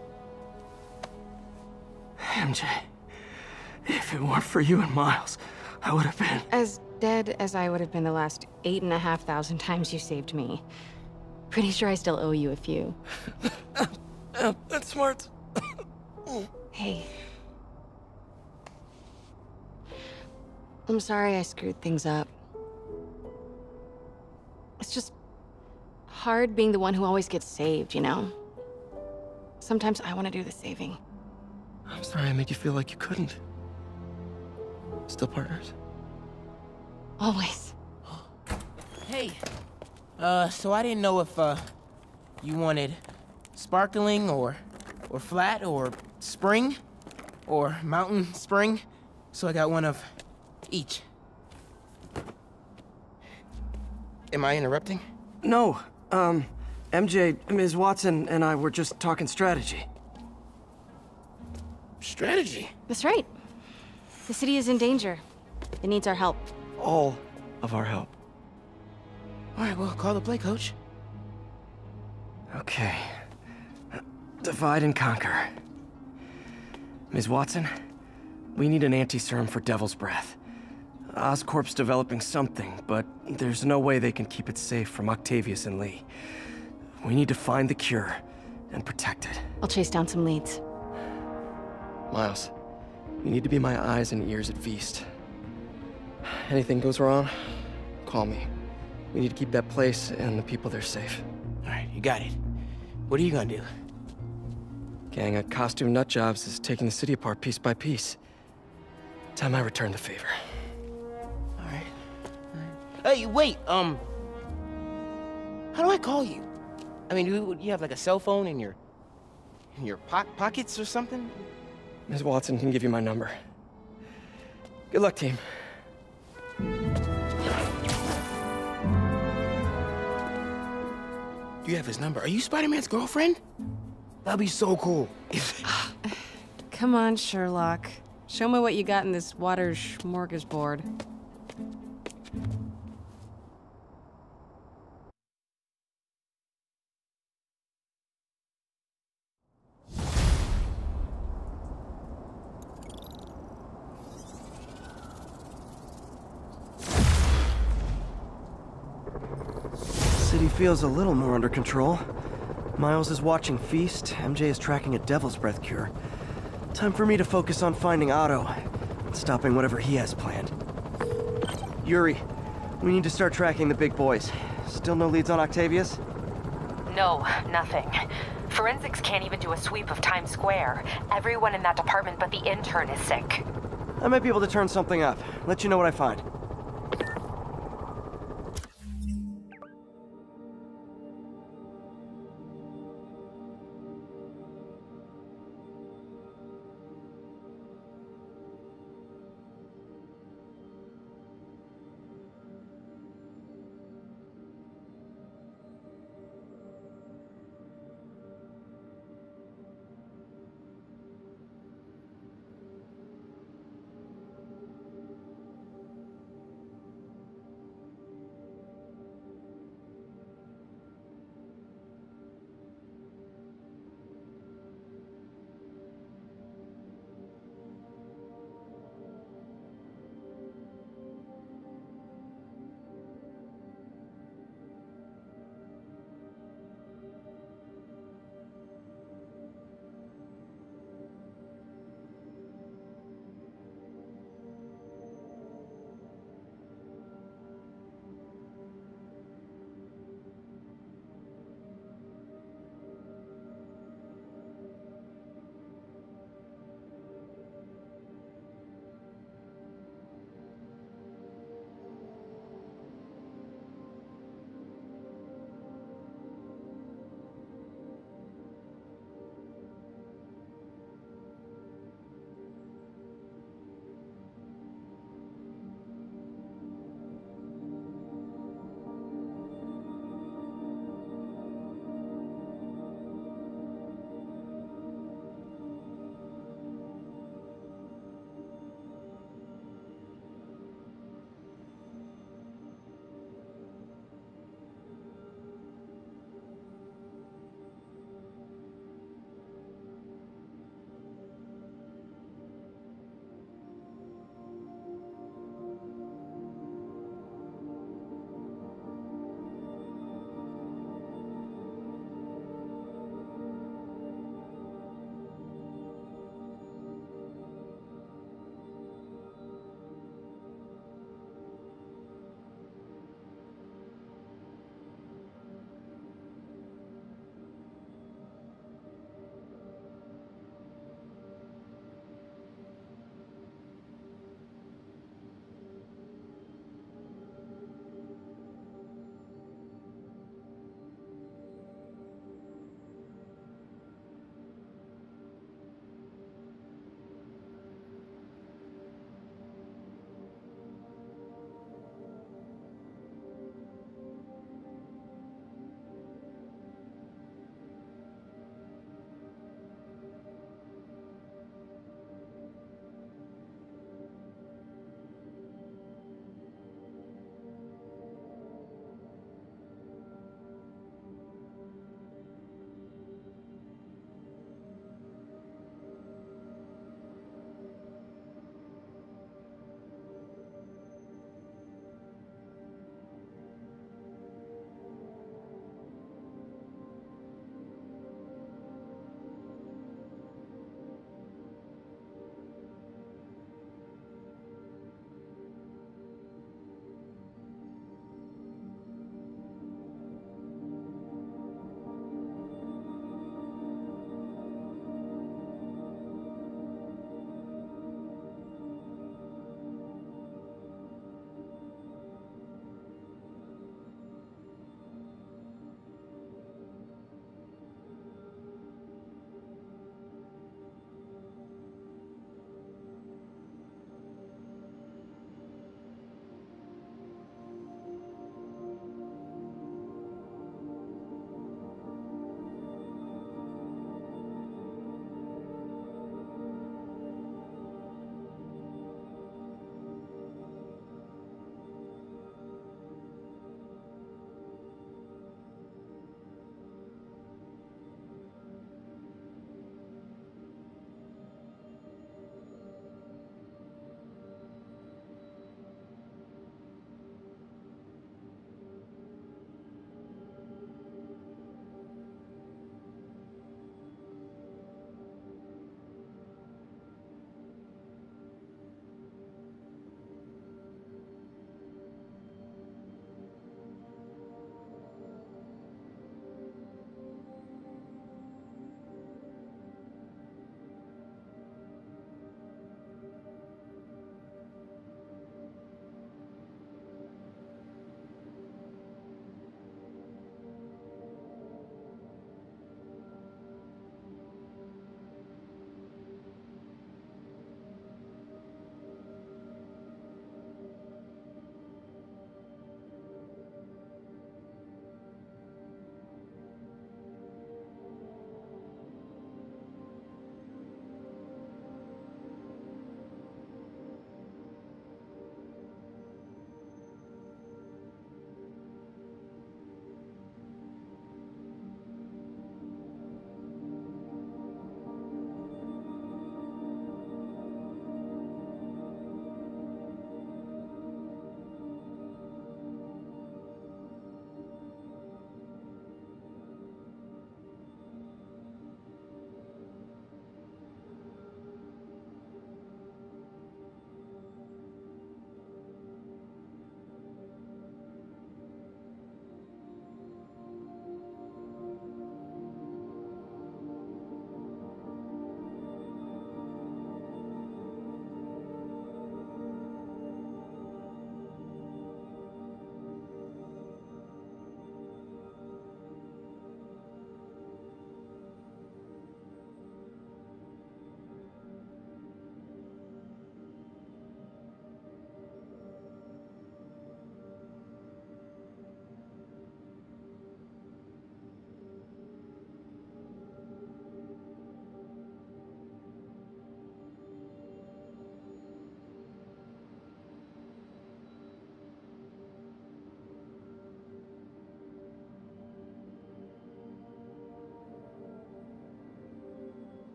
S1: M J, if it weren't for you and Miles, I would have been...
S8: As dead as I would have been the last eight and a half thousand times you saved me. Pretty sure I still owe you a few.
S1: uh, that's smart.
S8: Hey. I'm sorry I screwed things up. It's just hard being the one who always gets saved, you know? Sometimes I want to do the saving.
S1: I'm sorry I made you feel like you couldn't. Still partners?
S8: Always.
S16: Hey. Uh, so I didn't know if, uh, you wanted sparkling or, or flat or spring or mountain spring. So I got one of each. Am I interrupting?
S1: No. Um, M J, Miz Watson, and I were just talking strategy.
S16: Strategy?
S8: That's right. The city is in danger. It needs our help.
S1: All of our help.
S16: All right, well, call the play, coach.
S1: Okay. Divide and conquer. Miz Watson, We need an anti-serum for Devil's Breath. Oscorp's developing something, but there's no way they can keep it safe from Octavius and Lee. We need to find the cure and protect it.
S4: I'll chase down some leads.
S1: Miles, you need to be my eyes and ears at Feast. Anything goes wrong, call me. We need to keep that place and the people there safe.
S16: All right, you got it. What are you gonna do?
S1: Gang of costume nutjobs is taking the city apart piece by piece. Time I return the favor.
S16: All right. All right. Hey, wait, um... how do I call you? I mean, do you have like a cell phone in your... in your po pockets or something?
S1: Miz Watson can give you my number. Good luck, team.
S16: Do you have his number? Are you Spider-Man's girlfriend? That'd be so cool.
S4: Come on, Sherlock. Show me what you got in this water smorgasbord.
S1: City feels a little more under control. Miles is watching Feast, M J is tracking a Devil's Breath cure. Time for me to focus on finding Otto and stopping whatever he has planned. Yuri, we need to start tracking the big boys. Still no leads on Octavius?
S3: No, nothing. Forensics can't even do a sweep of Times Square. Everyone in that department but the intern is sick.
S1: I might be able to turn something up. Let you know what I find.